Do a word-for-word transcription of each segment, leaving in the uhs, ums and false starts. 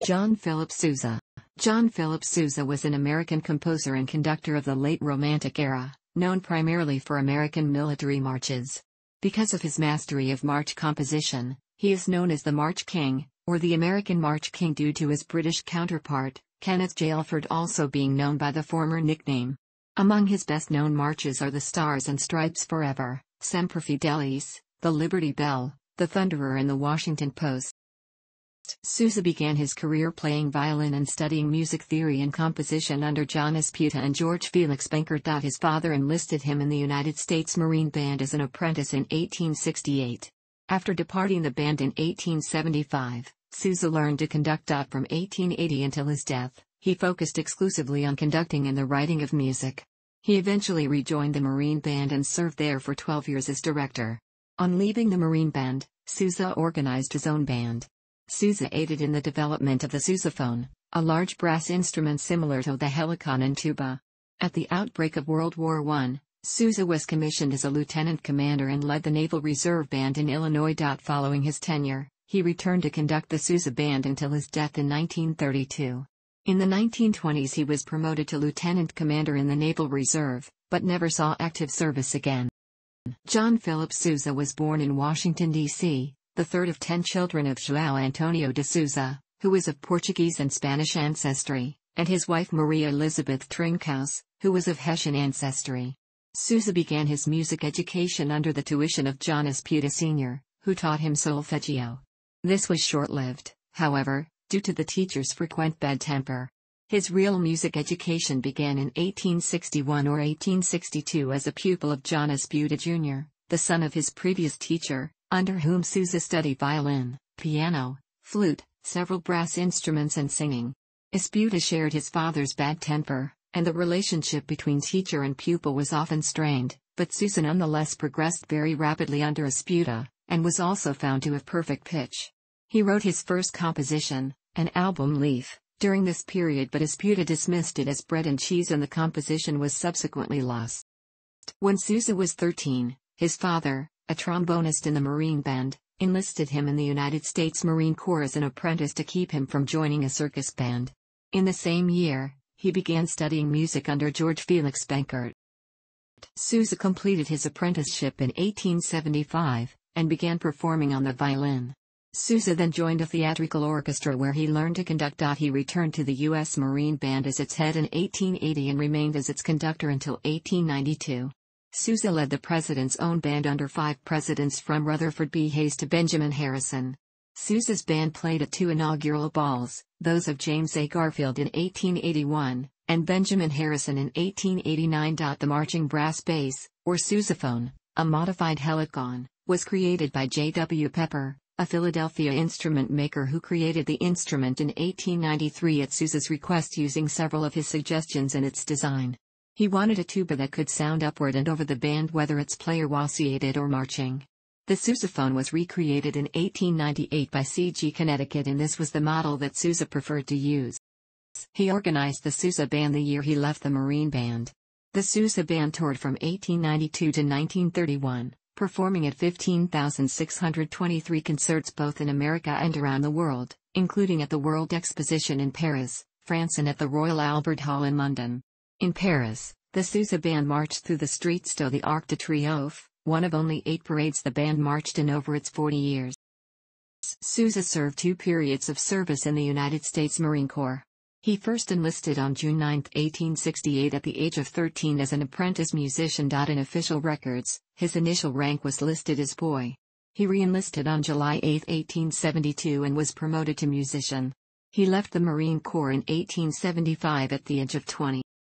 John Philip Sousa. John Philip Sousa was an American composer and conductor of the late Romantic era, known primarily for American military marches. Because of his mastery of march composition, he is known as the March King, or the American March King due to his British counterpart, Kenneth J. Alford, also being known by the former nickname. Among his best-known marches are the Stars and Stripes Forever, Semper Fidelis, the Liberty Bell, the Thunderer and the Washington Post. Sousa began his career playing violin and studying music theory and composition under John Esputa and George Felix Benkert. His father enlisted him in the United States Marine Band as an apprentice in eighteen sixty-eight. After departing the band in eighteen seventy-five, Sousa learned to conduct. From eighteen eighty until his death, he focused exclusively on conducting and the writing of music. He eventually rejoined the Marine Band and served there for twelve years as director. On leaving the Marine Band, Sousa organized his own band. Sousa aided in the development of the sousaphone, a large brass instrument similar to the helicon and tuba. At the outbreak of World War One, Sousa was commissioned as a lieutenant commander and led the Naval Reserve Band in Illinois. Following his tenure, he returned to conduct the Sousa Band until his death in nineteen thirty-two. In the nineteen twenties he was promoted to lieutenant commander in the Naval Reserve, but never saw active service again. John Philip Sousa was born in Washington, D C, the third of ten children of João Antonio de Sousa, who was of Portuguese and Spanish ancestry, and his wife Maria Elizabeth Trincaus, who was of Hessian ancestry. Sousa began his music education under the tuition of John Esputa Senior, who taught him solfeggio. This was short-lived, however, due to the teacher's frequent bad temper. His real music education began in eighteen sixty-one or eighteen sixty-two as a pupil of John Esputa Junior, the son of his previous teacher, under whom Sousa studied violin, piano, flute, several brass instruments and singing. Esputa shared his father's bad temper, and the relationship between teacher and pupil was often strained, but Sousa nonetheless progressed very rapidly under Esputa, and was also found to have perfect pitch. He wrote his first composition, an album Leaf, during this period, but Esputa dismissed it as bread and cheese and the composition was subsequently lost. When Sousa was thirteen, his father, a trombonist in the Marine Band, enlisted him in the United States Marine Corps as an apprentice to keep him from joining a circus band. In the same year, he began studying music under George Felix Benkert. Sousa completed his apprenticeship in eighteen seventy-five, and began performing on the violin. Sousa then joined a theatrical orchestra where he learned to conduct. He returned to the U S Marine Band as its head in eighteen eighty and remained as its conductor until eighteen ninety-two. Sousa led the President's own band under five presidents from Rutherford B. Hayes to Benjamin Harrison. Sousa's band played at two inaugural balls, those of James A. Garfield in eighteen eighty-one, and Benjamin Harrison in eighteen eighty-nine. The marching brass bass, or sousaphone, a modified helicon, was created by J W Pepper, a Philadelphia instrument maker who created the instrument in eighteen ninety-three at Sousa's request using several of his suggestions in its design. He wanted a tuba that could sound upward and over the band whether its player wasciated or marching. The sousaphone was recreated in eighteen ninety-eight by C G Connecticut, and this was the model that Sousa preferred to use. He organized the Sousa Band the year he left the Marine Band. The Sousa Band toured from eighteen ninety-two to nineteen thirty-one, performing at fifteen thousand six hundred twenty-three concerts both in America and around the world, including at the World Exposition in Paris, France and at the Royal Albert Hall in London. In Paris, the Sousa Band marched through the streets to the Arc de Triomphe, one of only eight parades the band marched in over its forty years. Sousa served two periods of service in the United States Marine Corps. He first enlisted on June ninth, eighteen sixty-eight at the age of thirteen as an apprentice musician. In official records, his initial rank was listed as boy. He re-enlisted on July eighth, eighteen seventy-two and was promoted to musician. He left the Marine Corps in eighteen seventy-five at the age of twenty.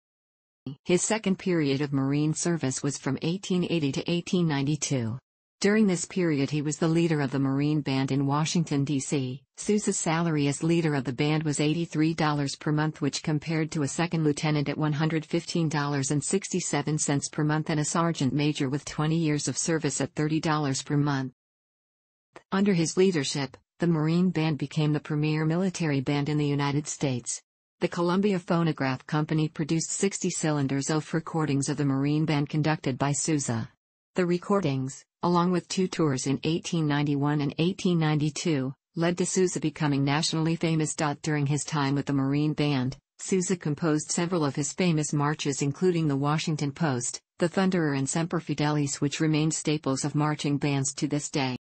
His second period of Marine service was from eighteen eighty to eighteen ninety-two. During this period he was the leader of the Marine Band in Washington, D C Sousa's salary as leader of the band was eighty-three dollars per month, which compared to a second lieutenant at one hundred fifteen dollars and sixty-seven cents per month and a sergeant major with twenty years of service at thirty dollars per month. Under his leadership, the Marine Band became the premier military band in the United States. The Columbia Phonograph Company produced sixty cylinders of recordings of the Marine Band conducted by Sousa. The recordings, along with two tours in eighteen ninety-one and eighteen ninety-two, led to Sousa becoming nationally famous. During his time with the Marine Band, Sousa composed several of his famous marches, including the Washington Post, the Thunderer, and Semper Fidelis, which remain staples of marching bands to this day.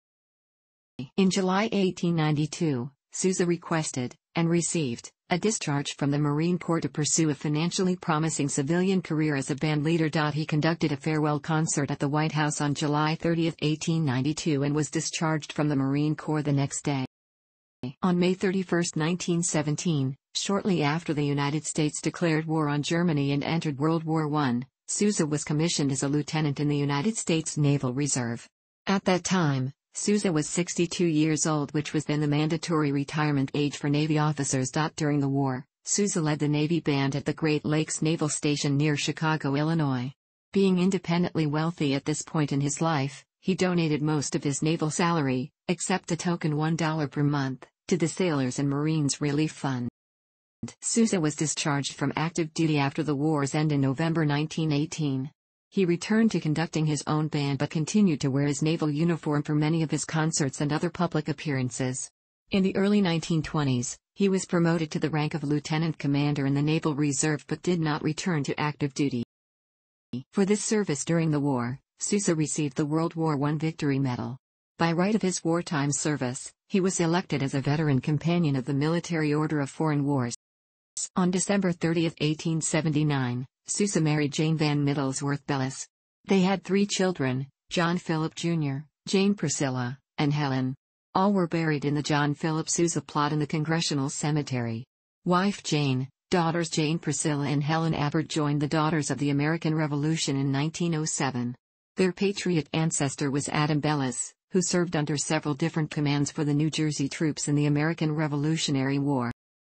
In July eighteen ninety-two, Sousa requested, and received, a discharge from the Marine Corps to pursue a financially promising civilian career as a band leader. He conducted a farewell concert at the White House on July thirtieth, eighteen ninety-two, and was discharged from the Marine Corps the next day. On May thirty-first, nineteen seventeen, shortly after the United States declared war on Germany and entered World War One, Sousa was commissioned as a lieutenant in the United States Naval Reserve. At that time, Sousa was sixty-two years old, which was then the mandatory retirement age for Navy officers. During the war, Sousa led the Navy Band at the Great Lakes Naval Station near Chicago, Illinois. Being independently wealthy at this point in his life, he donated most of his naval salary, except a token one dollar per month, to the Sailors and Marines Relief Fund. Sousa was discharged from active duty after the war's end in November nineteen eighteen. He returned to conducting his own band but continued to wear his naval uniform for many of his concerts and other public appearances. In the early nineteen twenties, he was promoted to the rank of lieutenant commander in the Naval Reserve but did not return to active duty. For this service during the war, Sousa received the World War One Victory Medal. By right of his wartime service, he was elected as a Veteran Companion of the Military Order of Foreign Wars. On December thirtieth, eighteen seventy-nine, Sousa married Jane Van Middlesworth Bellis. They had three children, John Philip Junior, Jane Priscilla, and Helen. All were buried in the John Philip Sousa plot in the Congressional Cemetery. Wife Jane, daughters Jane Priscilla and Helen Abbott joined the Daughters of the American Revolution in nineteen oh seven. Their patriot ancestor was Adam Bellis, who served under several different commands for the New Jersey troops in the American Revolutionary War.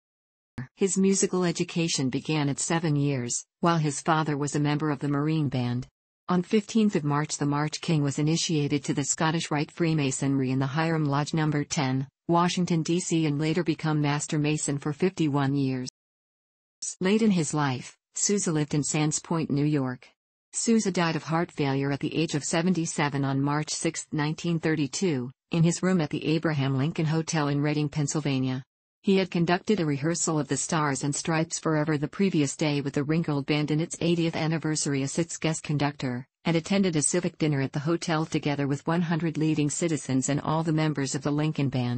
His musical education began at seven years, while his father was a member of the Marine Band. On fifteenth of March, the March King was initiated to the Scottish Rite Freemasonry in the Hiram Lodge number ten, Washington, D C and later become Master Mason for fifty-one years. Late in his life, Sousa lived in Sands Point, New York. Sousa died of heart failure at the age of seventy-seven on March sixth, nineteen thirty-two, in his room at the Abraham Lincoln Hotel in Reading, Pennsylvania. He had conducted a rehearsal of the Stars and Stripes Forever the previous day with the Ringgold Band in its eightieth anniversary as its guest conductor, and attended a civic dinner at the hotel together with one hundred leading citizens and all the members of the Lincoln Band.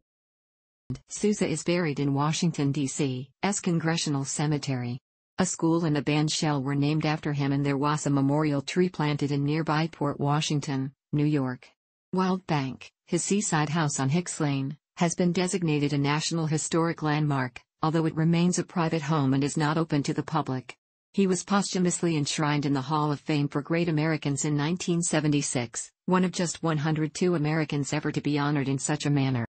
Sousa is buried in Washington, D C's Congressional Cemetery. A school and a band shell were named after him, and there was a memorial tree planted in nearby Port Washington, New York. Wild Bank, his seaside house on Hicks Lane, has been designated a National Historic Landmark, although it remains a private home and is not open to the public. He was posthumously enshrined in the Hall of Fame for Great Americans in nineteen seventy-six, one of just one hundred two Americans ever to be honored in such a manner.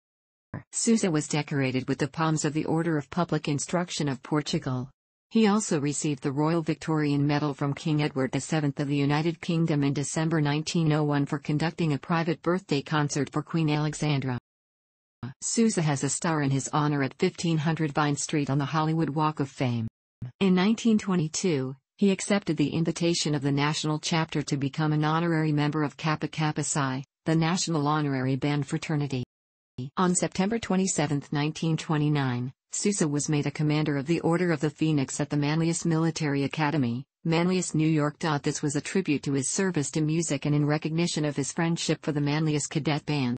Sousa was decorated with the Palms of the Order of Public Instruction of Portugal. He also received the Royal Victorian Medal from King Edward the seventh of the United Kingdom in December nineteen oh one for conducting a private birthday concert for Queen Alexandra. Sousa has a star in his honor at fifteen hundred Vine Street on the Hollywood Walk of Fame. In nineteen twenty-two, he accepted the invitation of the national chapter to become an honorary member of Kappa Kappa Psi, the National Honorary Band Fraternity. On September twenty-seventh, nineteen twenty-nine, Sousa was made a Commander of the Order of the Phoenix at the Manlius Military Academy, Manlius, New York. This was a tribute to his service to music and in recognition of his friendship for the Manlius Cadet Band.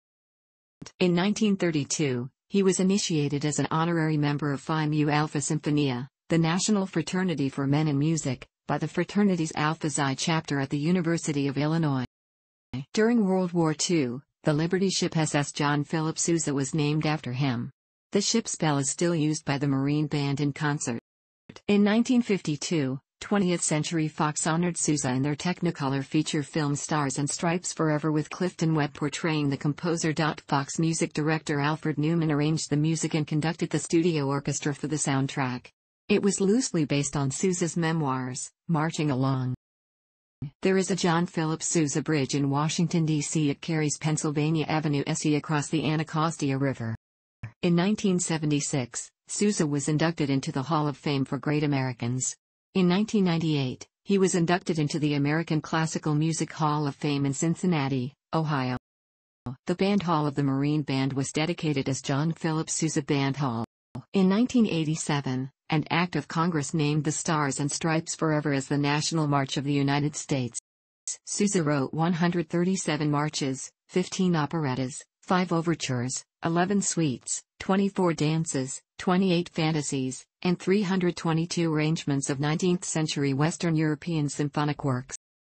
In nineteen thirty-two, he was initiated as an honorary member of Phi Mu Alpha Symphonia, the National Fraternity for Men in Music, by the fraternity's Alpha Xi chapter at the University of Illinois. During World War Two, the Liberty ship S S John Philip Sousa was named after him. The ship's bell is still used by the Marine Band in concert. In nineteen fifty-two, twentieth Century Fox honored Sousa in their Technicolor feature film Stars and Stripes Forever with Clifton Webb portraying the composer. Fox music director Alfred Newman arranged the music and conducted the studio orchestra for the soundtrack. It was loosely based on Sousa's memoirs, Marching Along. There is a John Philip Sousa Bridge in Washington, D C It carries Pennsylvania Avenue S E across the Anacostia River. In nineteen seventy-six, Sousa was inducted into the Hall of Fame for Great Americans. In nineteen ninety-eight, he was inducted into the American Classical Music Hall of Fame in Cincinnati, Ohio. The band hall of the Marine Band was dedicated as John Philip Sousa Band Hall. In nineteen eighty-seven, an act of Congress named the Stars and Stripes Forever as the National March of the United States. Sousa wrote one hundred thirty-seven marches, fifteen operettas, five overtures, eleven suites, twenty-four dances, twenty-eight fantasies, and three hundred twenty-two arrangements of nineteenth-century Western European symphonic works.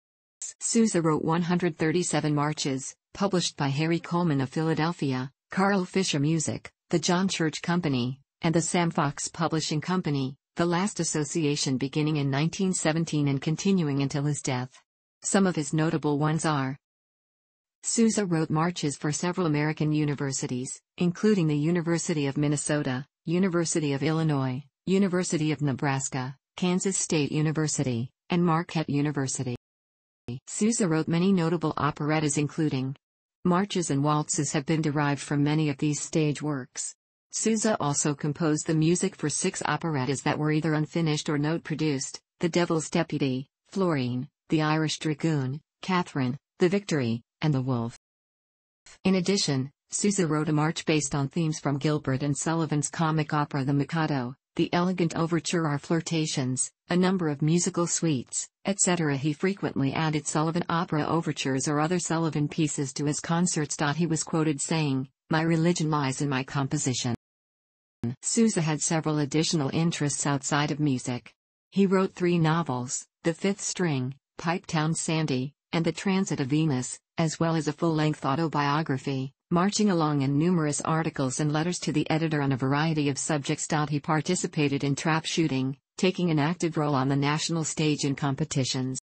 Sousa wrote one hundred thirty-seven marches, published by Harry Coleman of Philadelphia, Carl Fisher Music, the John Church Company, and the Sam Fox Publishing Company, the last association beginning in nineteen seventeen and continuing until his death. Some of his notable ones are: Sousa wrote marches for several American universities, including the University of Minnesota, University of Illinois, University of Nebraska, Kansas State University, and Marquette University. Sousa wrote many notable operettas including marches and waltzes have been derived from many of these stage works. Sousa also composed the music for six operettas that were either unfinished or note-produced: The Devil's Deputy, Florine, The Irish Dragoon, Catherine, The Victory, and The Wolf. In addition, Sousa wrote a march based on themes from Gilbert and Sullivan's comic opera The Mikado, The Elegant Overture Our Flirtations, a number of musical suites, et cetera. He frequently added Sullivan opera overtures or other Sullivan pieces to his concerts. He was quoted saying, "My religion lies in my composition." Sousa had several additional interests outside of music. He wrote three novels, The Fifth String, Pipetown Sandy, and The Transit of Venus, as well as a full-length autobiography, Marching Along, and numerous articles and letters to the editor on a variety of subjects. He participated in trap shooting, taking an active role on the national stage in competitions.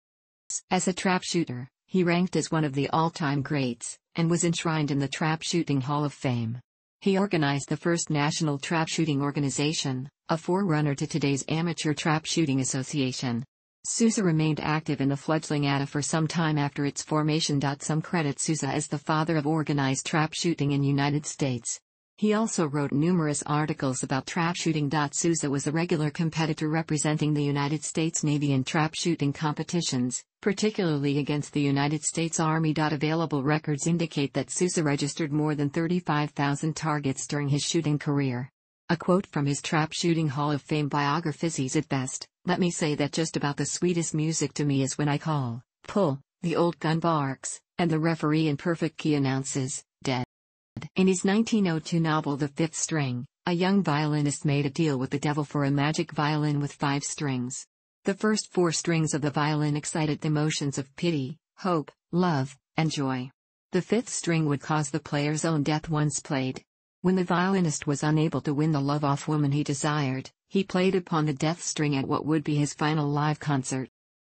As a trap shooter, he ranked as one of the all-time greats, and was enshrined in the Trap Shooting Hall of Fame. He organized the first national trap shooting organization, a forerunner to today's Amateur Trap Shooting Association. Sousa remained active in the fledgling A T A for some time after its formation. Some credit Sousa as the father of organized trap shooting in United States. He also wrote numerous articles about trap shooting. Sousa was a regular competitor representing the United States Navy in trap shooting competitions, particularly against the United States Army. Available records indicate that Sousa registered more than thirty-five thousand targets during his shooting career. A quote from his Trap Shooting Hall of Fame biography is at best, "Let me say that just about the sweetest music to me is when I call, pull, the old gun barks, and the referee in perfect key announces, dead." In his nineteen oh two novel The Fifth String, a young violinist made a deal with the devil for a magic violin with five strings. The first four strings of the violin excited the emotions of pity, hope, love, and joy. The fifth string would cause the player's own death once played. When the violinist was unable to win the love-off woman he desired, he played upon the death string at what would be his final live concert.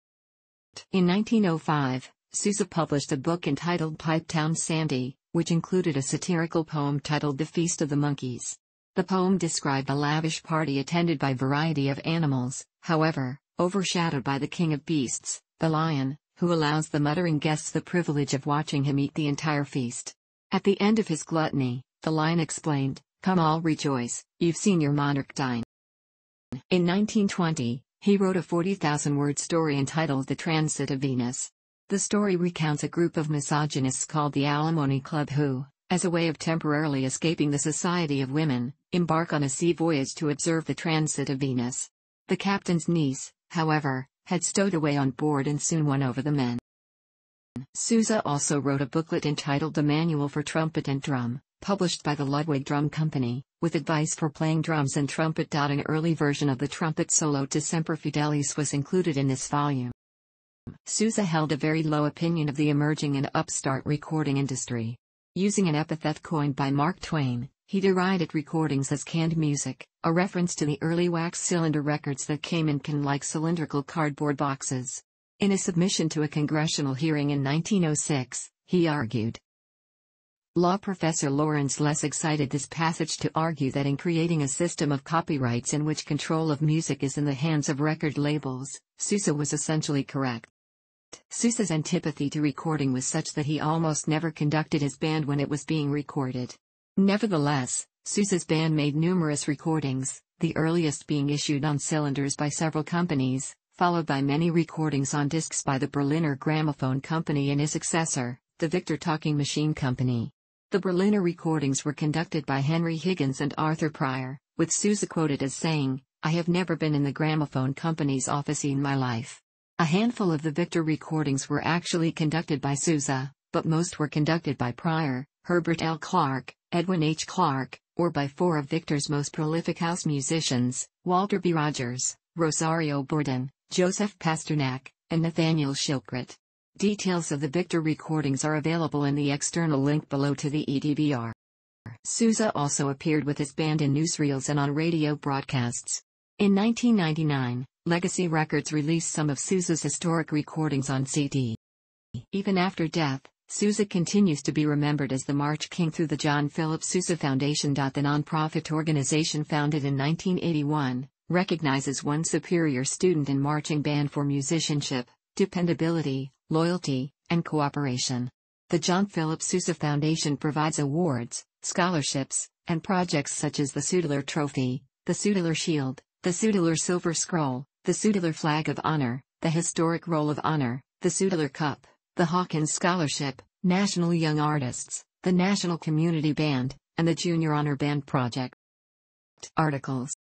In nineteen oh five, Sousa published a book entitled Pipetown Sandy, which included a satirical poem titled The Feast of the Monkeys. The poem described a lavish party attended by a variety of animals, however, overshadowed by the king of beasts, the lion, who allows the muttering guests the privilege of watching him eat the entire feast. At the end of his gluttony, the lion explained, "Come all rejoice, you've seen your monarch dine." In nineteen twenty, he wrote a forty thousand word story entitled The Transit of Venus. The story recounts a group of misogynists called the Alimony Club who, as a way of temporarily escaping the society of women, embark on a sea voyage to observe the transit of Venus. The captain's niece, however, had stowed away on board and soon won over the men. Sousa also wrote a booklet entitled The Manual for Trumpet and Drum, published by the Ludwig Drum Company, with advice for playing drums and trumpet. An early version of the trumpet solo to Semper Fidelis was included in this volume. Sousa held a very low opinion of the emerging and upstart recording industry. Using an epithet coined by Mark Twain, he derided recordings as canned music, a reference to the early wax cylinder records that came in can-like cylindrical cardboard boxes. In a submission to a congressional hearing in nineteen oh six, he argued. Law professor Lawrence Lessig cited this passage to argue that in creating a system of copyrights in which control of music is in the hands of record labels, Sousa was essentially correct. Sousa's antipathy to recording was such that he almost never conducted his band when it was being recorded. Nevertheless, Sousa's band made numerous recordings, the earliest being issued on cylinders by several companies, followed by many recordings on discs by the Berliner Gramophone Company and his successor, the Victor Talking Machine Company. The Berliner recordings were conducted by Henry Higgins and Arthur Pryor, with Sousa quoted as saying, "I have never been in the gramophone company's office in my life." A handful of the Victor recordings were actually conducted by Sousa, but most were conducted by Pryor, Herbert L. Clark, Edwin H. Clark, or by four of Victor's most prolific house musicians, Walter B. Rogers, Rosario Bourdon, Joseph Pasternak, and Nathaniel Shilkret. Details of the Victor recordings are available in the external link below to the E D V R. Sousa also appeared with his band in newsreels and on radio broadcasts. In nineteen ninety-nine, Legacy Records released some of Sousa's historic recordings on C D. Even after death, Sousa continues to be remembered as the March King through the John Philip Sousa Foundation. The nonprofit organization founded in nineteen eighty-one, recognizes one superior student in marching band for musicianship, dependability, loyalty, and cooperation. The John Philip Sousa Foundation provides awards, scholarships, and projects such as the Soudeler Trophy, the Soudeler Shield, the Soudeler Silver Scroll, the Soudeler Flag of Honor, the Historic Roll of Honor, the Soudeler Cup, the Hawkins Scholarship, National Young Artists, the National Community Band, and the Junior Honor Band Project. Articles.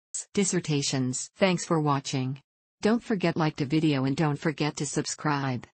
Dissertations. Thanks for watching. Don't forget like the video and don't forget to subscribe.